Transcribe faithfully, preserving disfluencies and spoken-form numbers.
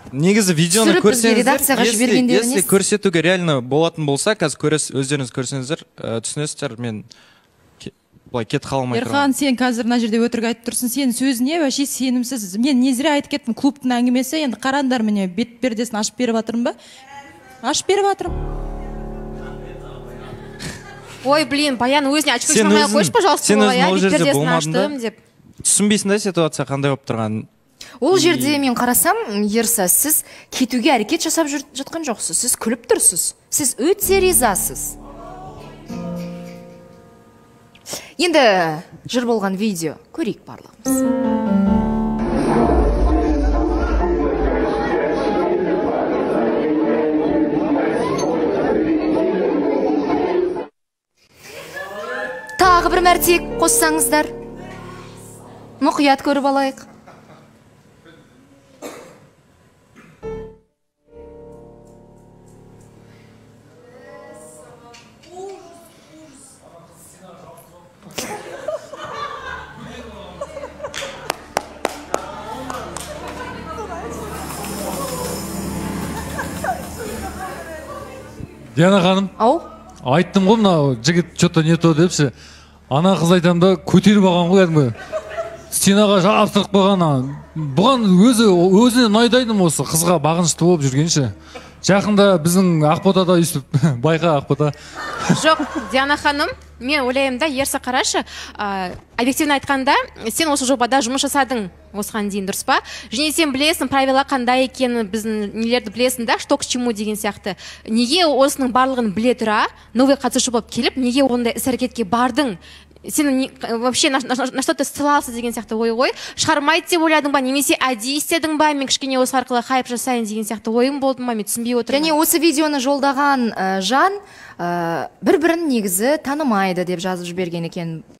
негізі видеоны көрсеңіздер, если көрсетуге реально болатын болса, қазір өздеріңіз көрсеңіздер, түсінесіздер, мен былай кет қалмай тұрмын. Ерхан, сен қазір мына жерде өтірік айтып тұрсың, сен сөзіне вообще сенімсіз. Мен не зря айтып кеттім, клубтың әңгімесі, енді қараңдар, міне бет пердесін ашып беріп жатырмын ба? Ашып беріп жатырмын. Ой, блин, Баян өзіне очко жинамай қойшы, пожалуйста, я бет пердесін аштым деп. Түсінбейсің да ситуация қандай болып тұрғанын. Ол жерде мен қарасам, Ерса, сіз кетуге әрекет жасап жатқан жоқсыз. Сіз күліп тұрсыз. Сіз өте ризасыз. Енді жыр болған видео көрейік барлығымыз. Тағы бір мәрте қоссаңыздар. Мұқият көріп алайық. Диана ханым, айттым ғой мына жігіт что-то не то депші. Ана қыз айтам да көтеріп алған ғой кәдімгі. Стенаға жабыстырып қойған. Бұған өзі өзіне ұнайдайдым осы қызға бағынышты болып жүргенше. Жақында біздің Ақботада өйстіп байқа Ақбота. Жоқ, Диана ханым, мен ойлаймын да, Ерса қарашы, объективно айтқанда, сен осы жобада жұмыс жасадың осыған дейін, дұрыс па? Және сен білесің, правила қандай екенін, біздің нелерді білесің да, что к чему деген сияқты. Неге осының барлығын біле тұра, новый қатысушы болып келіп, неге ондай іс-әрекетке бардың? Сен вообще на что ты ссылался деген сияқты ой ғой. Шығармайды деп ойладың ба, немесе әдейі істедің ба, мен кішкене осы арқылы хайп жасайын деген сияқты ойың болды ма, мен түсінбей отырмын. Және осы видеоны жолдаған жан бір-бірін негізі танымайды деп жазып жіберген екен.